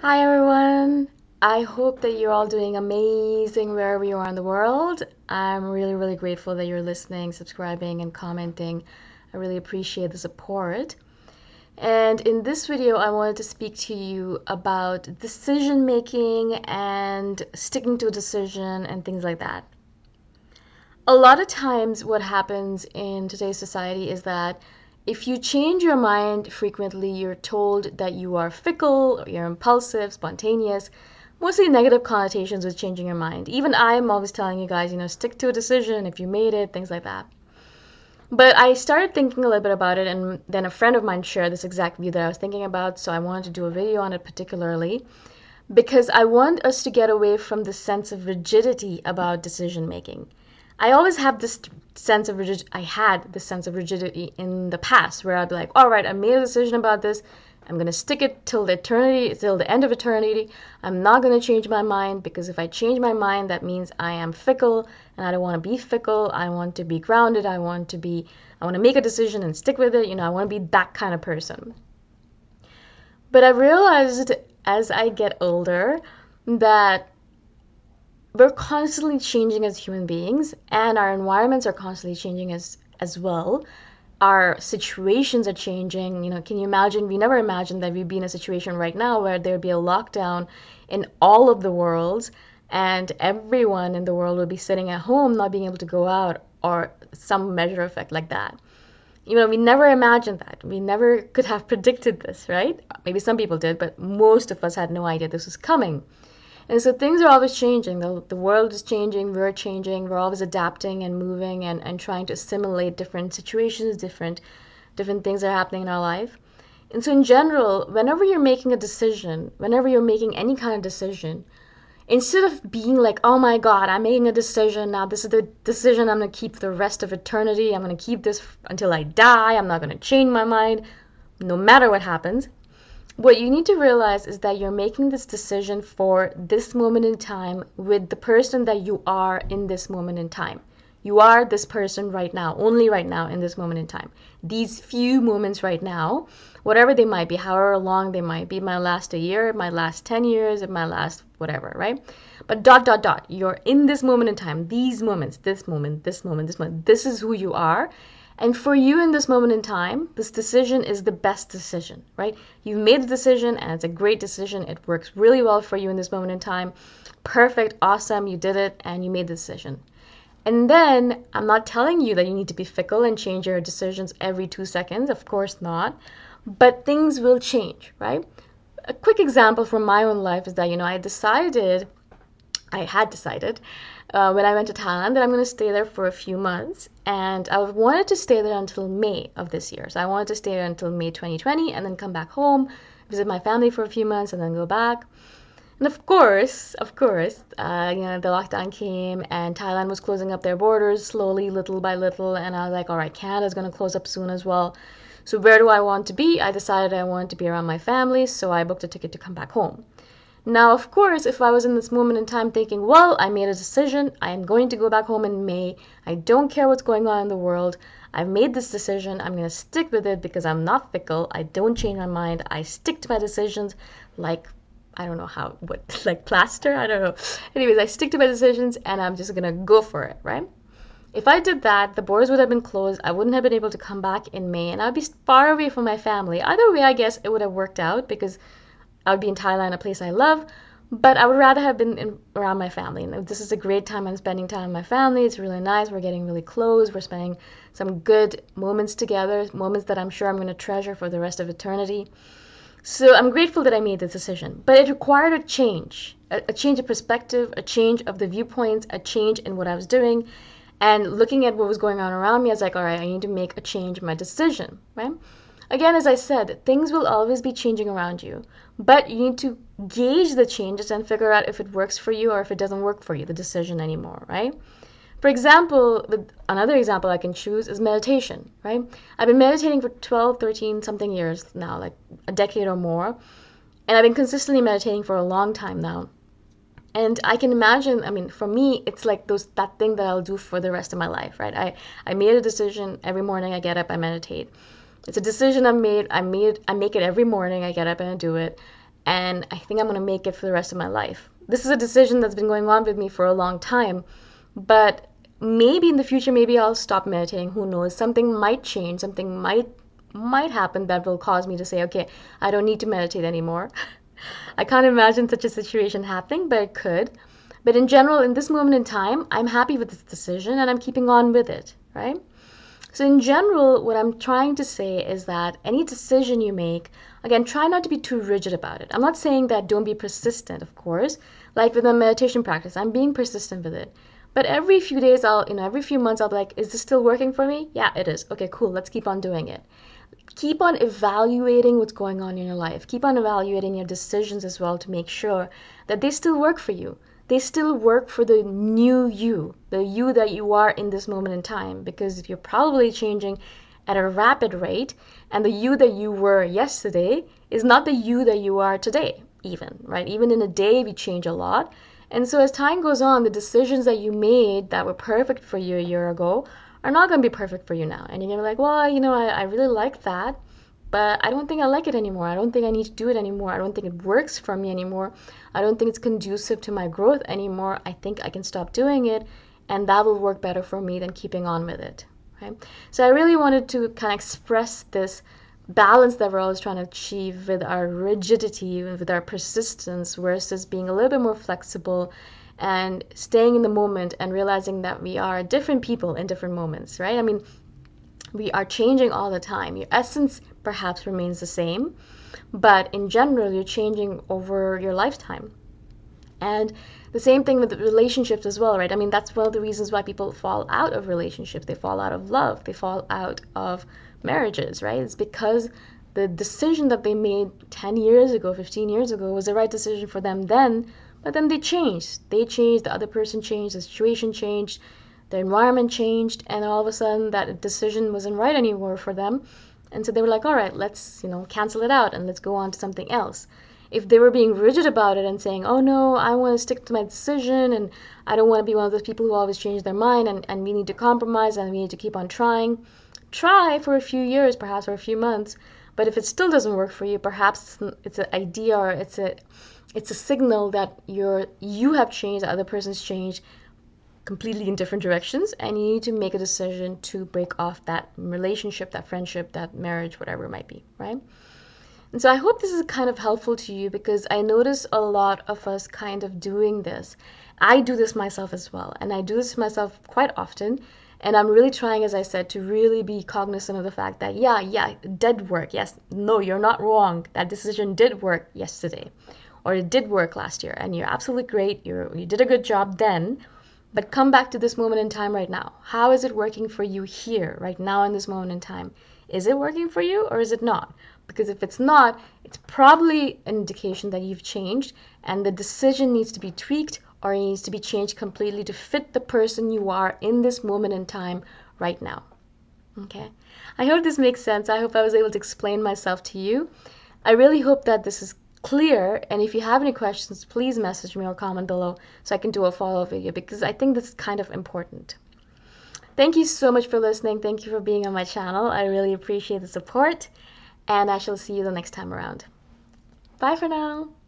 Hi everyone. I hope that you're all doing amazing wherever you are in the world. I'm really grateful that you're listening, subscribing, and commenting. I really appreciate the support. And in this video, I wanted to speak to you about decision making and sticking to a decision and things like that. A lot of times, what happens in today's society is that if you change your mind frequently, you're told that you are fickle, or you're impulsive, spontaneous, mostly negative connotations with changing your mind. Even I'm always telling you guys, stick to a decision if you made it, things like that. But I started thinking a little bit about it, and then a friend of mine shared this exact view that I was thinking about, so I wanted to do a video on it particularly because I want us to get away from the sense of rigidity about decision making. I always have this sense of rigidity. I had this sense of rigidity in the past where I'd be like, all right, I made a decision about this. I'm going to stick it till the eternity, till the end of eternity. I'm not going to change my mind because if I change my mind, that means I am fickle and I don't want to be fickle. I want to be grounded. I want to make a decision and stick with it. I want to be that kind of person. But I realized as I get older that we're constantly changing as human beings, and our environments are constantly changing as well. Our situations are changing. Can you imagine? We never imagined that we'd be in a situation right now where there'd be a lockdown in all of the world, and everyone in the world would be sitting at home, not being able to go out, or some measure effect like that. We never imagined that. We never could have predicted this, right? Maybe some people did, but most of us had no idea this was coming. And so things are always changing. The world is changing, we're always adapting and moving and trying to assimilate different situations, different things that are happening in our life. And so in general, whenever you're making a decision, whenever you're making any kind of decision, instead of being like, oh my God, I'm making a decision now, this is the decision I'm going to keep for the rest of eternity, I'm going to keep this until I die, I'm not going to change my mind, no matter what happens. What you need to realize is that you're making this decision for this moment in time with the person that you are in this moment in time. You are this person right now, only right now in this moment in time. These few moments right now, whatever they might be, however long they might be, it might last a year, it might last 10 years, it might last whatever, right? But ... you're in this moment in time, these moments, this moment, this moment, this moment, this is who you are. And for you in this moment in time, this decision is the best decision, right? You've made the decision and it's a great decision. It works really well for you in this moment in time. Perfect, awesome, you did it and you made the decision. And then I'm not telling you that you need to be fickle and change your decisions every 2 seconds. Of course not. But things will change, right? A quick example from my own life is that, I had decided when I went to Thailand that I'm going to stay there for a few months, and I wanted to stay there until May of this year. So I wanted to stay there until May 2020 and then come back home, visit my family for a few months and then go back. And of course, the lockdown came and Thailand was closing up their borders slowly, little by little, and I was like, all right, Canada's going to close up soon as well. So where do I want to be? I decided I wanted to be around my family, so I booked a ticket to come back home. Now, of course, if I was in this moment in time thinking, well, I made a decision, I am going to go back home in May, I don't care what's going on in the world, I've made this decision, I'm going to stick with it because I'm not fickle, I don't change my mind, I stick to my decisions like, I don't know how, like plaster? I don't know. Anyways, I stick to my decisions and I'm just going to go for it, right? If I did that, the borders would have been closed, I wouldn't have been able to come back in May, and I'd be far away from my family. Either way, I guess it would have worked out because I would be in Thailand, a place I love, but I would rather have been around my family. And this is a great time. I'm spending time with my family. It's really nice. We're getting really close. We're spending some good moments together, moments that I'm sure I'm going to treasure for the rest of eternity. So I'm grateful that I made this decision. But it required a change of perspective, a change of the viewpoints, a change in what I was doing. And looking at what was going on around me, I was like, all right, I need to make a change in my decision, right? Again, as I said, things will always be changing around you, but you need to gauge the changes and figure out if it works for you or if it doesn't work for you, the decision anymore, right? For example, another example I can choose is meditation, right? I've been meditating for 12, 13 something years now, like a decade or more, and I've been consistently meditating for a long time now. And I can imagine, for me, it's like that thing that I'll do for the rest of my life, right? I made a decision. Every morning I get up, I meditate. It's a decision I've made. I make it every morning. I get up and I do it. and I think I'm going to make it for the rest of my life. This is a decision that's been going on with me for a long time, but maybe in the future, maybe I'll stop meditating. Who knows? Something might change. Something might happen that will cause me to say, okay, I don't need to meditate anymore. I can't imagine such a situation happening, but it could. But in general, in this moment in time, I'm happy with this decision and I'm keeping on with it, right? So in general, what I'm trying to say is that any decision you make, again, try not to be too rigid about it. I'm not saying that don't be persistent, of course. Like with a meditation practice, I'm being persistent with it. But every few days, every few months, I'll be like, is this still working for me? Yeah, it is. Okay, cool. Let's keep on doing it. Keep on evaluating what's going on in your life. Keep on evaluating your decisions as well to make sure that they still work for you. They still work for the new you, the you that you are in this moment in time, because you're probably changing at a rapid rate, and the you that you were yesterday is not the you that you are today, even, right? Even in a day, we change a lot. And so as time goes on, the decisions that you made that were perfect for you a year ago are not going to be perfect for you now. And you're going to be like, well, I really like that, but I don't think I like it anymore. I don't think I need to do it anymore. I don't think it works for me anymore. I don't think it's conducive to my growth anymore. I think I can stop doing it, and that will work better for me than keeping on with it. Okay? So I really wanted to kind of express this balance that we're always trying to achieve with our rigidity, with our persistence, versus being a little bit more flexible and staying in the moment and realizing that we are different people in different moments, right? I mean, we are changing all the time. Your essence perhaps remains the same, but in general, you're changing over your lifetime. And the same thing with relationships as well, right? I mean, that's one of the reasons why people fall out of relationships. They fall out of love. They fall out of marriages, right? It's because the decision that they made 10 years ago, 15 years ago was the right decision for them then, but then they changed. They changed, the other person changed, the situation changed, the environment changed, and all of a sudden that decision wasn't right anymore for them. And so they were like, all right, let's, cancel it out and let's go on to something else. If they were being rigid about it and saying, oh no, I want to stick to my decision and I don't want to be one of those people who always change their mind, and we need to compromise and we need to keep on trying. Try for a few years, perhaps for a few months, but if it still doesn't work for you, perhaps it's an idea, or it's a signal that you have changed, the other person's changed completely in different directions, and you need to make a decision to break off that relationship, that friendship, that marriage, whatever it might be, right? And so I hope this is kind of helpful to you, because I notice a lot of us kind of doing this. I do this myself as well, and I do this myself quite often. And I'm really trying, as I said, to really be cognizant of the fact that, yeah, it did work. Yes, no, you're not wrong. That decision did work yesterday, or it did work last year, and you're absolutely great. You did a good job then. But come back to this moment in time right now. How is it working for you here, right now in this moment in time? Is it working for you or is it not? Because if it's not, it's probably an indication that you've changed and the decision needs to be tweaked, or it needs to be changed completely to fit the person you are in this moment in time right now. Okay? I hope this makes sense. I hope I was able to explain myself to you. I really hope that this is clear, and if you have any questions, please message me or comment below so I can do a follow-up video, because I think this is kind of important. Thank you so much for listening. Thank you for being on my channel. I really appreciate the support, and I shall see you the next time around. Bye for now.